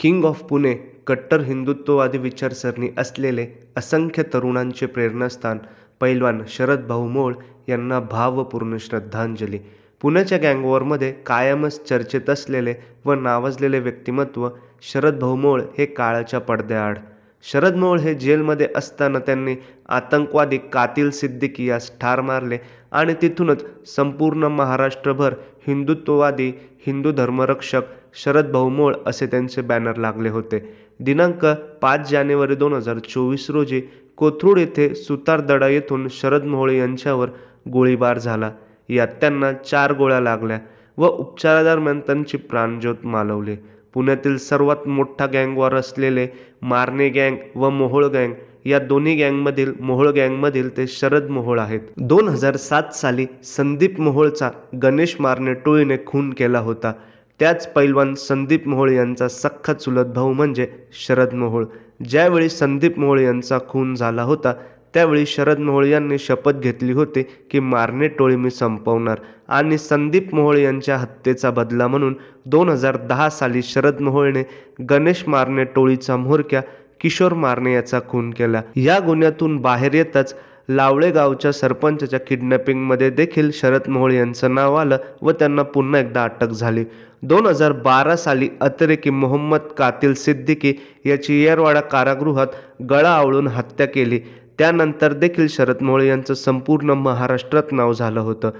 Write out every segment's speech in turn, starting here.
King of Pune कट्टर हिंदुत्ववादी विचारसरणी असलेले असंख्य तरुणांचे प्रेरणास्थान पैलवान शरद भाऊ मोहोळ यांना भावपूर्ण श्रद्धांजली. पुण्याच्या गँगवॉरमध्ये कायमच चर्चेत असलेले व नावाजलेले व्यक्तिमत्व शरद भाऊ मोहोळ हे काळाच्या पडद्याआड. शरद मोहोळ हे जेलमध्ये असताना त्यांनी आतंकवादी कातिल सिद्दीकी यास ठार मारले आणि तिथूनच संपूर्ण महाराष्ट्रभर हिंदुत्ववादी, हिंदू धर्मरक्षक शरद भाऊ मोहोळ असे त्यांचे बॅनर लागले होते. दिनांक 5 जानेवारी 2024 रोजी कोथरूड येथे सुतारदडा येथून शरद मोहोळ यांच्यावर गोळीबार झाला. यात त्यांना 4 गोळ्या लागल्या व उपचारादरम्यान त्यांची प्राणज्योत मालवली. पुण्यातील सर्वात मोठा गँगवॉर असलेले मारणे गँग व मोहोळ गँग या दोन्ही गँगमधील मोहोळ गँगमधील ते शरद मोहोळ आहेत. 2007 साली संदीप मोहोळचा गणेश मारणे टोळीने खून केला होता. त्याच पैलवान संदीप मोहोळ यांचा सख्खा चुलत भाऊ म्हणजे शरद मोहोळ. ज्यावेळी संदीप मोहोळ यांचा खून झाला होता त्यावेळी शरद मोहोळ यांनी शपथ घेतली होती की मारणे टोळी मी संपवणार आणि संदीप मोहोळ यांच्या हत्येचा बदला म्हणून 2010 साली शरद मोहोळने गणेश मारणे टोळीचा म्होरक्या किशोर मारणे याचा खून केला. या गुन्ह्यातून बाहेर येताच लावळे गावच्या सरपंचाच्या किडनॅपिंगमध्ये देखील शरद मोहोळ यांचं नाव आलं व त्यांना पुन्हा एकदा अटक झाली. 2012 साली अतिरेकी मोहम्मद कातिल सिद्दीकी याची येरवाडा कारागृहात गळा आवळून हत्या केली. त्यानंतर देखील शरद मोहोळ यांचं संपूर्ण महाराष्ट्रात नाव झालं होतं.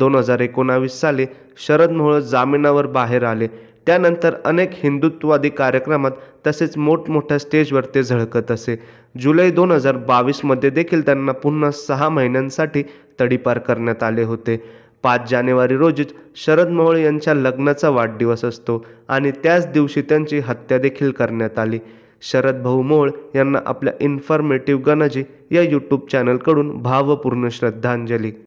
2019 साली शरद मोहोळ जामिनावर बाहेर आले. त्यानंतर अनेक हिंदुत्ववादी कार्यक्रमात तसेच मोठमोठ्या स्टेजवर ते झळकत असे. जुलै 2022 मध्ये देखील त्यांना पुन्हा 6 महिन्यांसाठी तडीपार करण्यात आले होते. 5 जानेवारी रोजीच शरद मोहोळ यांच्या लग्नाचा वाढदिवस असतो आणि त्याच दिवशी त्यांची हत्या देखील करण्यात आली. शरद भाऊ मोहोळ यांना आपल्या इन्फॉर्मेटिव्ह गणजी या यूट्यूब चॅनलकडून भावपूर्ण श्रद्धांजली.